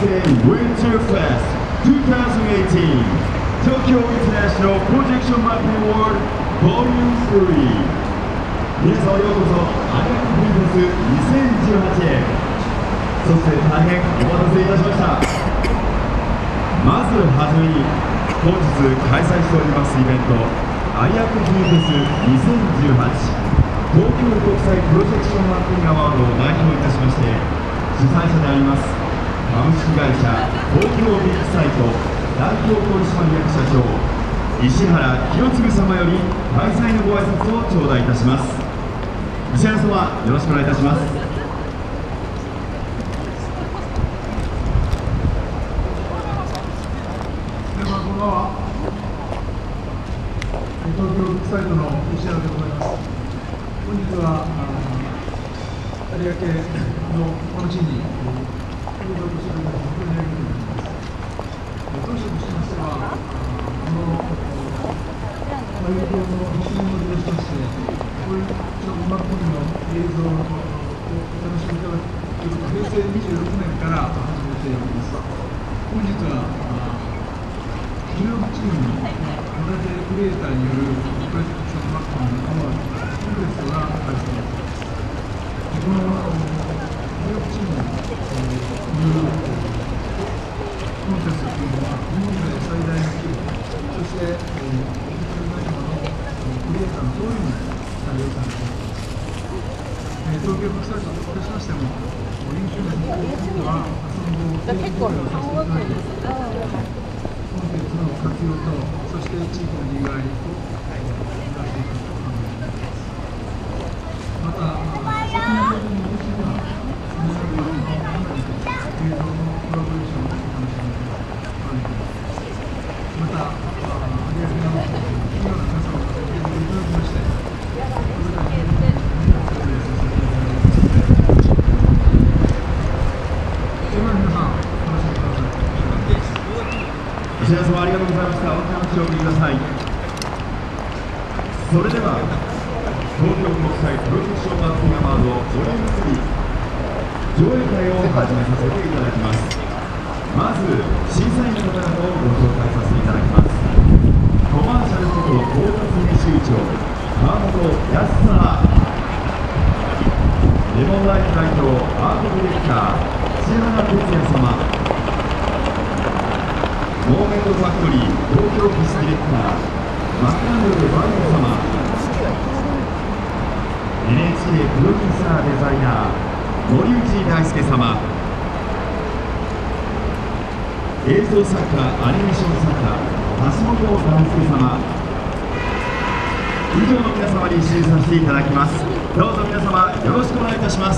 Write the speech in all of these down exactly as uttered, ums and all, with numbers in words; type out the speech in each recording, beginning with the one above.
Japan Winter Fest twenty eighteen Tokyo International Projection Mapping Award Volume three 皆様ようこそアニャックフェスにせんじゅうはちへ。そして大変お待たせいたしました。まずはじめに本日開催しておりますイベントアニャックフェスにせんじゅうはち東京国際プロジェクションマッピングアワードを代表いたしまして主催者であります株式会社東京ビッグサイト代表取締役社長石原清次様より開催のご挨拶を頂戴いたします。石原様よろしくお願いいたします。 皆様こんばんは。東京ビッグサイトの石原でございます。本日は有明のこの地に登場するのを本当にありがとうございます。当初としましては、この大陸の西に乗り出しまして、こういうマッピングの映像をお楽しみいただくということを平成にじゅうろくねんから始めております。本日はじゅうろくチームの若手クリエイターによるプロジェクションマッピングのアワードコンテストが開催されます。このじゅうろくチームによるコンテストというのは日本で最大の規模、そしてデジタル会社のクリエイターの総意に採用されています。東京国際といたしましても、優秀な実績にはその後、結構をさせていただいて、コンテンツの活用と、そして地域の利害を出していくと考えています。また、先ほどのご指摘は、皆さんのように映像のコラボレーションを楽しみまた、有明の企業の皆様からご提供いただきまして、これからも皆さんにお伝えさせていただきますので、それでは皆さん、お楽しみください。 石原様ありがとうございました。お話をお聞きください。それでは東京国際プロジェクションマッピングアワードボリュームスリー上映会を始めさせていただきます。まず審査員の方々をご紹介させていただきます。コマーシャルこと統括編集長川本康さん、レモンライフ代表アートディレクター千原哲也様、モーメントファクトリー東京オフィスディレクターマッカンドルバイオ様、 エヌエイチケー プロデューサーデザイナー森内大輔様、映像作家アニメーション作家橋本大輔様、以上の皆様に支持させていただきます。どうぞ皆様よろしくお願いいたします。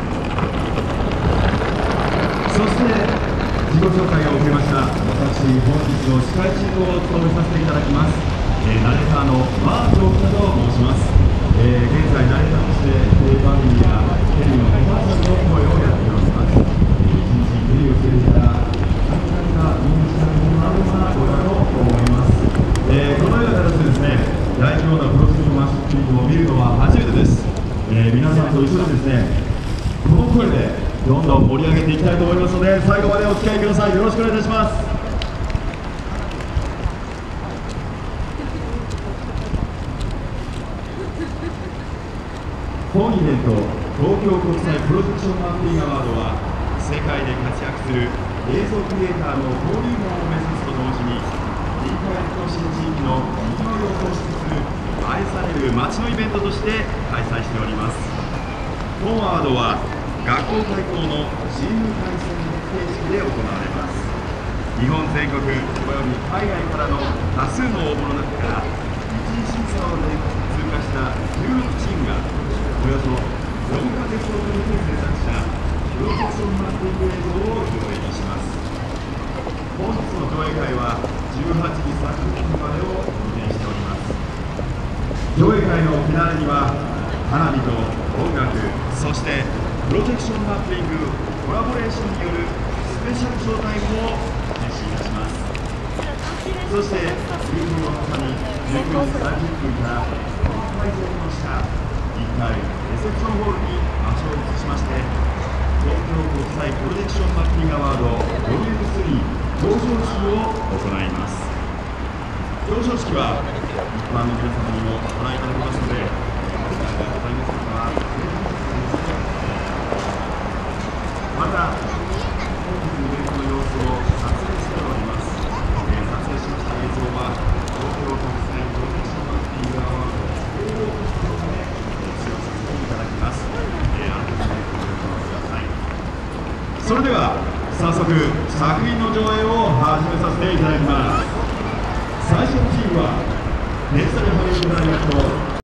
そして自己紹介を受けました私本日の司会進行を務めさせていただきます、えー、ナレーターのマーク・オフタと申します。えー、現在ナレーターとしてテレビ番組やテレビのコマーシャルの声をやっております。一日テレビをしている方みんな知らないものあるかなと思います。えー、このような形でですね大規模なプロジェクトマッピングを見るのは初めてです。えー、皆さんと一緒にですねこの声でどんどん盛り上げていきたいと思いますので最後までお付き合いください。よろしくお願いいたします。本イベント東京国際プロジェクションマッピングアワードは世界で活躍する映像クリエイターの登竜門を目指すと同時に臨海都心地域のにぎわいを創出する愛される街のイベントとして開催しております。本アワードは学校対抗のチーム対戦形式で行われます。日本全国および海外からの多数の応募の中から一次審査を通過したじゅうろくチームがおよそよんかげつをかけて制作したプロジェクションマッピング映像を上映します。本日の上映会はじゅうはちじさんじゅっぷんまでを予定しております。上映会のフィナーレには花火と音楽、そしてプロジェクションマッピングコラボレーションによるスペシャルショータイムを実施いたします。そして夕日のまさにじゅうくじさんじゅっぷんからこの会場の下いっかいレセプションホールに場所を移しまして東京国際プロジェクションマッピングアワードボリュームスリー表彰式を行います。表彰式は一般の皆様にもご覧いただきますので、お時間がございませんからまた本日のイベントの様子を撮影しております。えー、撮影しました映像は東京国際プロジェクションマッピングアワードを使用させていただきます。えー、改めてご了承ください。それでは早速作品の上映を始めさせていただきます。最初のチームはデジタルハリウッド大学と